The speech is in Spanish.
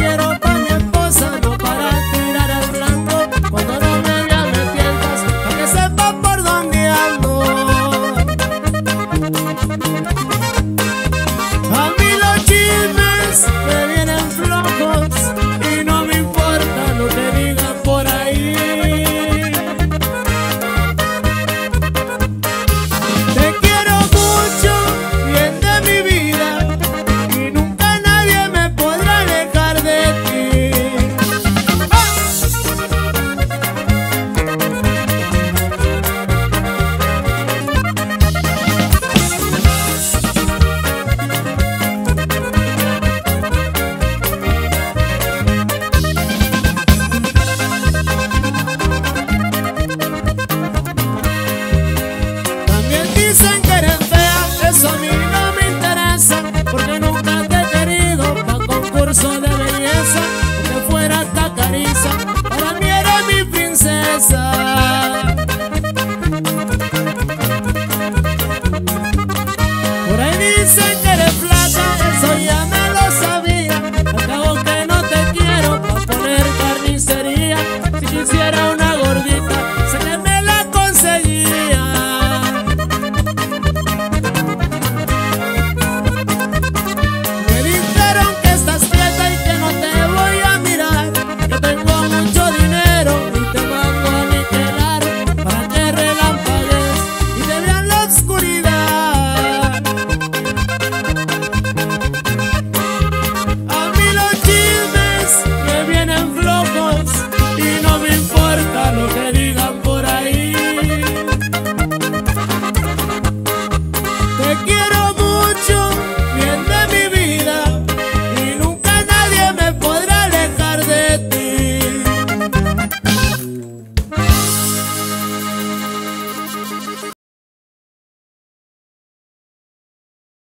quiero pa' mi esposa, no para tirar al blanco. Cuando no me veas me tientas, pa' que sepas por dónde ando. A mí los chismes me vienen flojos y no me importa lo que digan por ahí. Te quiero mucho, bien de mi vida, y nunca nadie me podrá alejar de ti. También dicen que eres fea, eso a mí no me interesa, porque nunca te he querido pa' concurso de belleza. Aunque fuera hasta cariza, para mí eres mi princesa.